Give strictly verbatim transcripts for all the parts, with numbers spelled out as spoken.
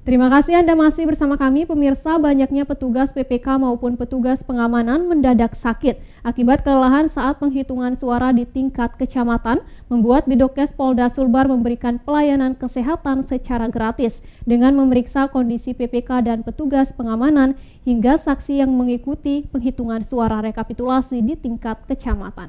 Terima kasih Anda masih bersama kami, pemirsa. Banyaknya petugas P P K maupun petugas pengamanan mendadak sakit akibat kelelahan saat penghitungan suara di tingkat kecamatan, membuat Bidokes Polda Sulbar memberikan pelayanan kesehatan secara gratis dengan memeriksa kondisi P P K dan petugas pengamanan hingga saksi yang mengikuti penghitungan suara rekapitulasi di tingkat kecamatan.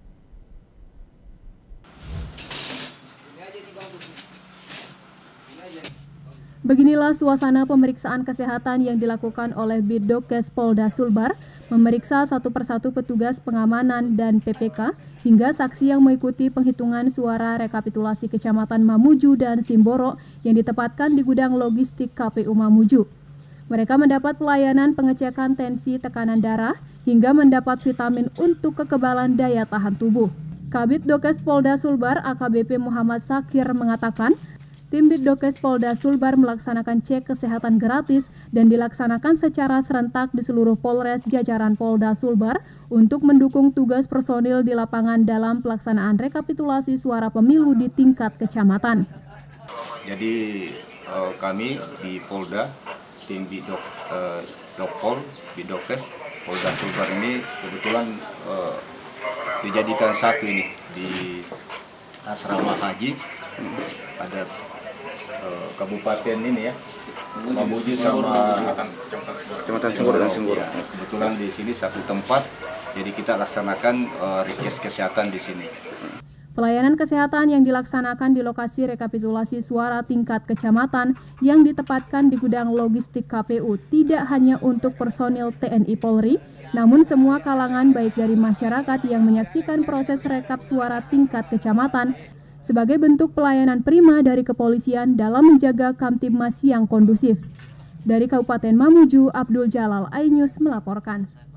Beginilah suasana pemeriksaan kesehatan yang dilakukan oleh Bidokes Polda Sulbar, memeriksa satu persatu petugas pengamanan dan P P K hingga saksi yang mengikuti penghitungan suara rekapitulasi Kecamatan Mamuju dan Simboro yang ditempatkan di gudang logistik K P U Mamuju. Mereka mendapat pelayanan pengecekan tensi, tekanan darah, hingga mendapat vitamin untuk kekebalan daya tahan tubuh. Kabid Dokes Polda Sulbar A K B P Muhammad Sakir mengatakan, tim Bidokes Polda Sulbar melaksanakan cek kesehatan gratis dan dilaksanakan secara serentak di seluruh Polres jajaran Polda Sulbar untuk mendukung tugas personil di lapangan dalam pelaksanaan rekapitulasi suara pemilu di tingkat kecamatan. Jadi eh, kami di Polda, tim Bidok, eh, Dokpol, Bidokes Polda Sulbar ini kebetulan eh, dijadikan satu ini di asrama haji. Ada Uh, kabupaten ini ya, Mamuju sama Kecamatan Simboro dan Simboro. Ya, kebetulan di sini satu tempat, jadi kita laksanakan uh, rekes kesehatan di sini. Pelayanan kesehatan yang dilaksanakan di lokasi rekapitulasi suara tingkat kecamatan yang ditempatkan di gudang logistik K P U tidak hanya untuk personil T N I Polri, namun semua kalangan baik dari masyarakat yang menyaksikan proses rekap suara tingkat kecamatan sebagai bentuk pelayanan prima dari kepolisian dalam menjaga Kamtibmas yang kondusif. Dari Kabupaten Mamuju, Abdul Jalal, iNews melaporkan.